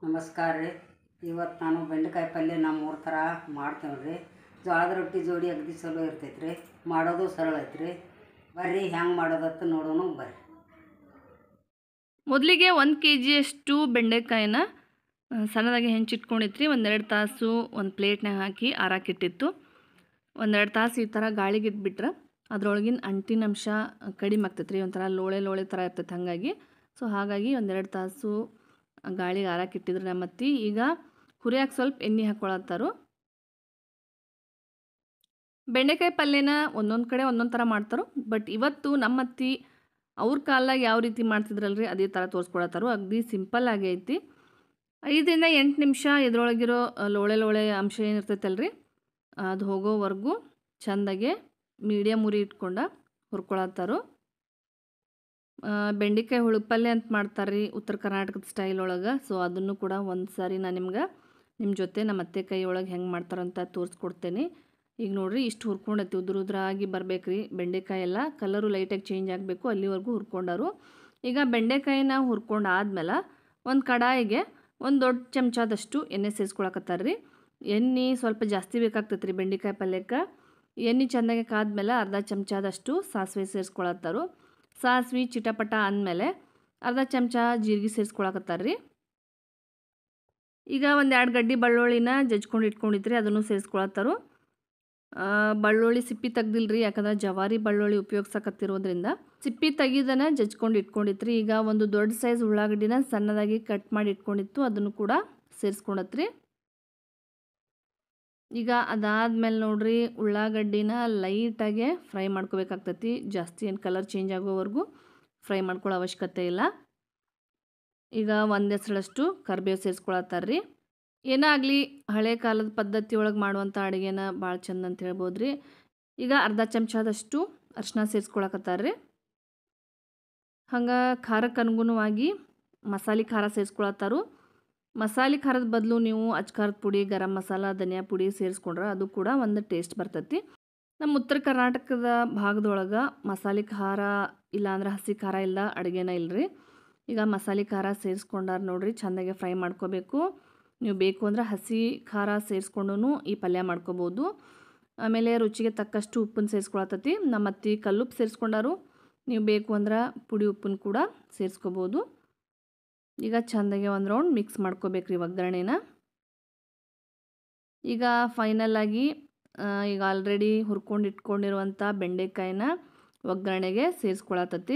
ನಮಸ್ಕಾರ ರೀ. ಇವತ್ತು ನಾನು ಬೆಂಡೆಕಾಯಿ ಪಲ್ಯ ನಮ್ಮೂರ ಥರ ಮಾಡ್ತೇವೆ ರೀ. ಜೋಳದ ರೊಟ್ಟಿ ಜೋಡಿ ಅಗದಿ ಚಲೋ ಇರ್ತೈತೆ ರೀ. ಮಾಡೋದು ಸರಳ ಐತೆ ರೀ. ಬರ್ರಿ ಹೆಂಗೆ ಮಾಡೋದತ್ತು ನೋಡೋಣ ಬರ್ರಿ. ಮೊದಲಿಗೆ 1 kg ಬೆಂಡೆಕಾಯಿನ ಸಣ್ಣದಾಗಿ ಹೆಂಚಿಟ್ಕೊಂಡಿತ್ರಿ. 1-2 ತಾಸು ಒಂದು ಪ್ಲೇಟ್ನಾಗ ಹಾಕಿ ಆರಾಕಿಟ್ಟಿತ್ತು. 1-2 ತಾಸು ಈ ಥರ ಗಾಳಿಗೆ ಇಟ್ಬಿಟ್ರೆ ಅದರೊಳಗಿನ ಅಂಟಿನ ಅಂಶ ಕಡಿಮೆ ಆಗ್ತೈತೆ ರೀ. ಒಂಥರ ಲೋಳೆ ಥರ ಇರ್ತೈತೆ. ಹಾಗಾಗಿ 1-2 ತಾಸು ಗಾಳಿಗೆ ಆರಾಕಿಟ್ಟಿದ್ರೆ ನಮ್ಮತ್ತಿ ಈಗ ಹುರಿಯಾಕೆ ಸ್ವಲ್ಪ ಎಣ್ಣೆ ಹಾಕ್ಕೊಳತ್ತಾರು. ಬೆಂಡೆಕಾಯಿ ಪಲ್ಯನ ಒಂದೊಂದು ಕಡೆ ಒಂದೊಂದು ಥರ ಮಾಡ್ತಾರೋ. ಬಟ್ ಇವತ್ತು ನಮ್ಮತ್ತಿ ಅವ್ರ ಕಾಲಾಗ ಯಾವ ರೀತಿ ಮಾಡ್ತಿದ್ರಲ್ರಿ ಅದೇ ಥರ ತೋರಿಸ್ಕೊಳತ್ತಾರು. ಅಗದಿ ಸಿಂಪಲ್ ಆಗಿ ಐತಿ. 5-8 ನಿಮಿಷ ಇದ್ರೊಳಗಿರೋ ಲೋಳೆ ಅಂಶ ಏನಿರ್ತೈತಲ್ರಿ ಅದು ಹೋಗೋವರೆಗೂ ಚೆಂದಾಗೆ ಮೀಡಿಯಮ್ ಉರಿ ಇಟ್ಕೊಂಡು ಹುರ್ಕೊಳತ್ತಾರು. ಬೆಂಡೆಕಾಯಿ ಹುಳುಪಲ್ಯ ಅಂತ ಮಾಡ್ತಾರೆ ಉತ್ತರ ಕರ್ನಾಟಕದ ಸ್ಟೈಲ್ ಒಳಗೆ. ಸೊ ಅದನ್ನು ಕೂಡ ಒಂದು ಸಾರಿ ನಾನು ನಿಮ್ಮ ಜೊತೆ ನಮ್ಮ ಅತ್ತೆ ಕೈ ಒಳಗೆ ಹೆಂಗೆ ಮಾಡ್ತಾರಂತ ತೋರಿಸ್ಕೊಡ್ತೇನೆ. ಈಗ ನೋಡಿರಿ ಇಷ್ಟು ಹುರ್ಕೊಂಡೈತಿ. ಉದುರಾಗಿ ಬರ್ಬೇಕು ರೀ ಬೆಂಡೆಕಾಯಿ ಎಲ್ಲ. ಕಲರು ಲೈಟಾಗಿ ಚೇಂಜ್ ಆಗಬೇಕು ಅಲ್ಲಿವರೆಗೂ ಹುರ್ಕೊಂಡರು. ಈಗ ಬೆಂಡೆಕಾಯಿನ ಹುರ್ಕೊಂಡು ಆದ್ಮೇಲೆ ಒಂದು ಕಡಾಯಿಗೆ ಒಂದು ದೊಡ್ಡ ಚಮಚದಷ್ಟು ಎಣ್ಣೆ ಸೇರಿಸ್ಕೊಳಕತ್ತಾರೆ ರೀ. ಎಣ್ಣೆ ಸ್ವಲ್ಪ ಜಾಸ್ತಿ ಬೇಕಾಗ್ತೈತೆ ರೀ ಬೆಂಡೆಕಾಯಿ ಪಲ್ಯಕ್ಕೆ. ಎಣ್ಣೆ ಚೆಂದಾಗಿ ಕಾದ್ಮೇಲೆ ಅರ್ಧ ಚಮಚದಷ್ಟು ಸಾಸಿವೆ ಸೇರಿಸ್ಕೊಳತ್ತಾರು. ಸಾಸಿವೆ ಚಿಟಪಟ ಅಂದಮೇಲೆ ಅರ್ಧ ಚಮಚ ಜೀರಿಗೆ ಸೇರಿಸ್ಕೊಳಕತ್ತಾರೆ ರೀ. ಈಗ 1-2 ಗಡ್ಡಿ ಬೆಳ್ಳುಳ್ಳಿನ ಜಜ್ಕೊಂಡು ಇಟ್ಕೊಂಡಿದ್ರಿ ಅದನ್ನು ಸೇರಿಸ್ಕೊಳತ್ತಾರು. ಬೆಳ್ಳುಳ್ಳಿ ಸಿಪ್ಪಿ ತೆಗ್ದಿಲ್ರಿ, ಯಾಕಂದ್ರೆ ಜವಾರಿ ಬೆಳ್ಳುಳ್ಳಿ ಉಪಯೋಗಿಸಕತ್ತಿರೋದ್ರಿಂದ ಸಿಪ್ಪಿ ತೆಗಿದನ ಜಜ್ಕೊಂಡು ಇಟ್ಕೊಂಡಿತ್ರಿ. ಈಗ ಒಂದು ದೊಡ್ಡ ಸೈಜ್ ಉಳ್ಳಾಗಡ್ಡಿನ ಸಣ್ಣದಾಗಿ ಕಟ್ ಮಾಡಿ ಇಟ್ಕೊಂಡಿತ್ತು ಅದನ್ನು ಕೂಡ ಸೇರಿಸ್ಕೊಂಡತ್ರಿ. ಈಗ ಅದಾದ್ಮೇಲೆ ನೋಡ್ರಿ ಉಳ್ಳಾಗಡ್ಡಿನ ಲೈಟಾಗೆ ಫ್ರೈ ಮಾಡ್ಕೋಬೇಕಾಗ್ತೈತಿ. ಜಾಸ್ತಿ ಏನು ಕಲರ್ ಚೇಂಜ್ ಆಗೋವರೆಗೂ ಫ್ರೈ ಮಾಡ್ಕೊಳ್ಳೋ ಅವಶ್ಯಕತೆ ಇಲ್ಲ. ಈಗ 1 ಎಸಳಷ್ಟು ಕರಿಬೇವು ಸೇರಿಸ್ಕೊಳತ್ತಾರ ರೀ. ಏನಾಗಲಿ ಹಳೆ ಕಾಲದ ಪದ್ಧತಿ ಒಳಗೆ ಮಾಡುವಂಥ ಅಡುಗೆನ ಭಾಳ ಚಂದ ಅಂತ ಹೇಳ್ಬೋದು ರೀ. ಈಗ ಅರ್ಧ ಚಮಚದಷ್ಟು ಅರಿಶಿನ ಸೇರಿಸ್ಕೊಳಕತ್ತಾರ ರೀ. ಹಂಗೆ ಖಾರಕ್ಕೆ ಅನುಗುಣವಾಗಿ ಮಸಾಲೆ ಖಾರ ಸೇರಿಸ್ಕೊಳತ್ತಾರು. ಮಸಾಲೆ ಖಾರದ ಬದಲು ನೀವು ಅಚ್ಕಾರದ ಪುಡಿ, ಗರಂ ಮಸಾಲ, ಧನಿಯಾ ಪುಡಿ ಸೇರಿಸ್ಕೊಂಡ್ರೆ ಅದು ಕೂಡ ಒಂದು ಟೇಸ್ಟ್ ಬರ್ತೈತಿ. ನಮ್ಮ ಉತ್ತರ ಕರ್ನಾಟಕದ ಭಾಗದೊಳಗೆ ಮಸಾಲೆ ಖಾರ ಇಲ್ಲಾಂದ್ರೆ ಹಸಿ ಖಾರ ಇಲ್ಲ ಅಡುಗೆನ ಇಲ್ಲರಿ. ಈಗ ಮಸಾಲೆ ಖಾರ ಸೇರಿಸ್ಕೊಂಡಾರ ನೋಡ್ರಿ, ಚೆಂದಾಗೆ ಫ್ರೈ ಮಾಡ್ಕೋಬೇಕು. ನೀವು ಬೇಕು ಅಂದ್ರೆ ಹಸಿ ಖಾರ ಸೇರಿಸ್ಕೊಂಡು ಈ ಪಲ್ಯ ಮಾಡ್ಕೋಬೋದು. ಆಮೇಲೆ ರುಚಿಗೆ ತಕ್ಕಷ್ಟು ಉಪ್ಪನ್ನು ಸೇರಿಸ್ಕೊಳತೈತಿ. ನಮ್ಮ ಅತ್ತಿ ಕಲ್ಲುಪ್ಪು ಸೇರಿಸ್ಕೊಂಡಾರು. ನೀವು ಬೇಕು ಅಂದ್ರೆ ಪುಡಿ ಉಪ್ಪನ್ನು ಕೂಡ ಸೇರಿಸ್ಕೋಬೋದು. ಈಗ ಚೆಂದಾಗೆ ಒಂದು ರೌಂಡ್ ಮಿಕ್ಸ್ ಮಾಡ್ಕೋಬೇಕ್ರಿ ಒಗ್ಗರಣೆನ. ಈಗ ಫೈನಲಾಗಿ ಈಗ ಆಲ್ರೆಡಿ ಹುರ್ಕೊಂಡು ಇಟ್ಕೊಂಡಿರುವಂಥ ಬೆಂಡೆಕಾಯಿನ ಒಗ್ಗರಣೆಗೆ ಸೇರಿಸ್ಕೊಳತೈತಿ.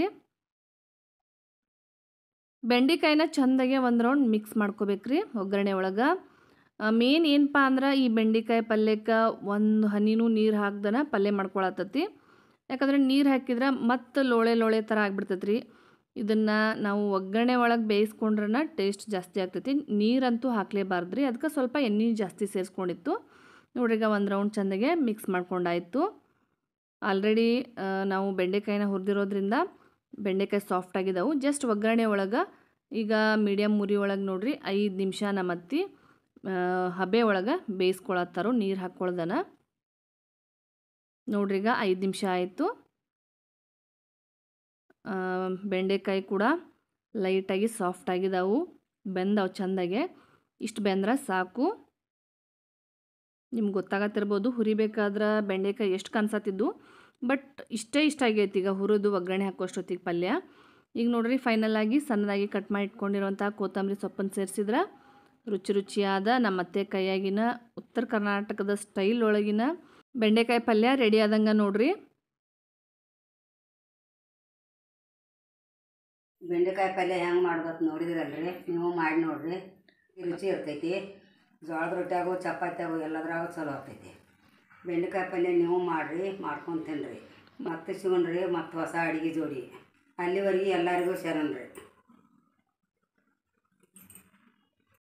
ಬೆಂಡೆಕಾಯಿನ ಚೆಂದಾಗೆ ಒಂದು ರೌಂಡ್ ಮಿಕ್ಸ್ ಮಾಡ್ಕೋಬೇಕ್ರಿ ಒಗ್ಗರಣೆ ಒಳಗೆ. ಮೇನ್ ಏನಪ್ಪ ಅಂದ್ರೆ ಈ ಬೆಂಡೆಕಾಯಿ ಪಲ್ಯಕ್ಕೆ ಒಂದು ಹನಿನೂ ನೀರು ಹಾಕ್ದನ ಪಲ್ಯ ಮಾಡ್ಕೊಳತೈತಿ. ಯಾಕಂದರೆ ನೀರು ಹಾಕಿದ್ರೆ ಮತ್ತೆ ಲೋಳೆ ಥರ ಆಗ್ಬಿಡ್ತೈತಿ ರೀ. ಇದನ್ನು ನಾವು ಒಗ್ಗರಣೆ ಒಳಗೆ ಬೇಯಿಸ್ಕೊಂಡ್ರೆ ಟೇಸ್ಟ್ ಜಾಸ್ತಿ ಆಗ್ತೈತಿ. ನೀರಂತೂ ಹಾಕಲೇಬಾರ್ದು ರೀ. ಅದಕ್ಕೆ ಸ್ವಲ್ಪ ಎಣ್ಣೆ ಜಾಸ್ತಿ ಸೇರಿಸ್ಕೊಂಡಿತ್ತು ನೋಡ್ರಿ. ಈಗ ಒಂದು ರೌಂಡ್ ಚೆಂದಾಗೆ ಮಿಕ್ಸ್ ಮಾಡ್ಕೊಂಡಾಯಿತು. ಆಲ್ರೆಡಿ ನಾವು ಬೆಂಡೆಕಾಯಿನ ಹುರಿದಿರೋದ್ರಿಂದ ಬೆಂಡೆಕಾಯಿ ಸಾಫ್ಟ್ ಆಗಿದ್ದಾವೆ. ಜಸ್ಟ್ ಒಗ್ಗರಣೆ ಒಳಗೆ ಈಗ ಮೀಡಿಯಮ್ ಉರಿ ಒಳಗೆ ನೋಡ್ರಿ 5 ನಿಮಿಷ ನಮ್ಮತ್ತಿ ಹಬೆ ಒಳಗೆ ಬೇಯಿಸ್ಕೊಳತ್ತಾರೋ ನೀರು ಹಾಕ್ಕೊಳ್ದನ. ನೋಡ್ರಿ ಈಗ 5 ನಿಮಿಷ ಆಯಿತು. ಬೆಂಡೆಕಾಯಿ ಕೂಡ ಲೈಟಾಗಿ ಸಾಫ್ಟ್ ಆಗಿದ್ದಾವೆ, ಬೆಂದವು ಚೆಂದಾಗೆ. ಇಷ್ಟು ಬೆಂದ್ರೆ ಸಾಕು. ನಿಮ್ಗೆ ಗೊತ್ತಾಗತ್ತಿರ್ಬೋದು ಹುರಿಬೇಕಾದ್ರೆ ಬೆಂಡೆಕಾಯಿ ಎಷ್ಟು ಕನ್ಸತ್ತಿದ್ದು. ಬಟ್ ಇಷ್ಟ ಆಗೈತಿ ಈಗ ಹುರಿದು ಒಗ್ಗರಣೆ ಹಾಕೋಷ್ಟೊತ್ತಿಗೆ ಪಲ್ಯ. ಈಗ ನೋಡ್ರಿ ಫೈನಲಾಗಿ ಸಣ್ಣದಾಗಿ ಕಟ್ ಮಾಡಿ ಇಟ್ಕೊಂಡಿರೋಂಥ ಕೊತ್ತಂಬರಿ ಸೊಪ್ಪನ್ನು ಸೇರಿಸಿದ್ರೆ ರುಚಿಯಾದ ನಮ್ಮ ಅತ್ತೆ ಕೈಯಾಗಿನ ಉತ್ತರ ಕರ್ನಾಟಕದ ಸ್ಟೈಲ್ ಒಳಗಿನ ಬೆಂಡೆಕಾಯಿ ಪಲ್ಯ ರೆಡಿ ಆದಂಗೆ ನೋಡ್ರಿ. ಬೆಂಡೆಕಾಯಿ ಪಲ್ಯ ಹೆಂಗೆ ಮಾಡೋದತ್ತು ನೋಡಿದ್ರಲ್ರಿ, ನೀವು ಮಾಡಿ ನೋಡ್ರಿ. ರುಚಿ ಇರ್ತೈತಿ. ಜೋಳದ ರೊಟ್ಟಿಯಾಗೋ ಚಪಾತಿಯಾಗೋ ಎಲ್ಲದ್ರಾಗ ಚಲೋ ಆಗ್ತೈತಿ. ಬೆಂಡೆಕಾಯಿ ಪಲ್ಯ ನೀವು ಮಾಡಿರಿ, ಮಾಡ್ಕೊಂಡು ತಿನ್ನಿರಿ. ಮತ್ತೆ ಸಿಗೋಣ್ರಿ ಮತ್ತು ಹೊಸ ಅಡುಗೆ ಜೋಡಿ. ಅಲ್ಲಿವರೆಗೆ ಎಲ್ಲರಿಗೂ ಶರಣ್ರಿ.